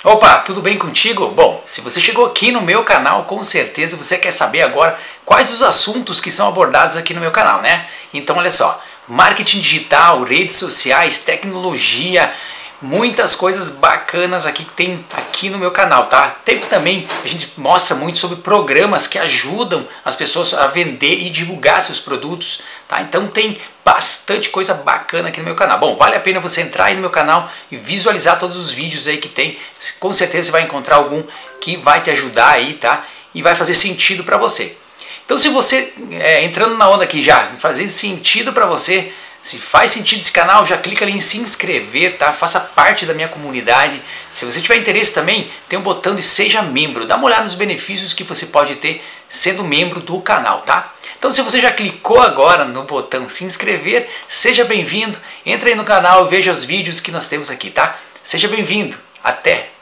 Opa, tudo bem contigo? Bom, se você chegou aqui no meu canal, com certeza você quer saber agora quais os assuntos que são abordados aqui no meu canal, né? Então olha só, marketing digital, redes sociais, tecnologia, muitas coisas bacanas aqui que tem aqui no meu canal, tá? Tem também, a gente mostra muito sobre programas que ajudam as pessoas a vender e divulgar seus produtos, tá? Então tem bastante coisa bacana aqui no meu canal. Bom, vale a pena você entrar aí no meu canal e visualizar todos os vídeos aí que tem. Com certeza você vai encontrar algum que vai te ajudar aí, tá? E vai fazer sentido para você. Então se você, entrando na onda aqui já, fazer sentido para você, se faz sentido esse canal, já clica ali em se inscrever, tá? Faça parte da minha comunidade. Se você tiver interesse também, tem um botão de seja membro. Dá uma olhada nos benefícios que você pode ter sendo membro do canal, tá? Então se você já clicou agora no botão se inscrever, seja bem-vindo. Entra aí no canal e veja os vídeos que nós temos aqui, tá? Seja bem-vindo. Até!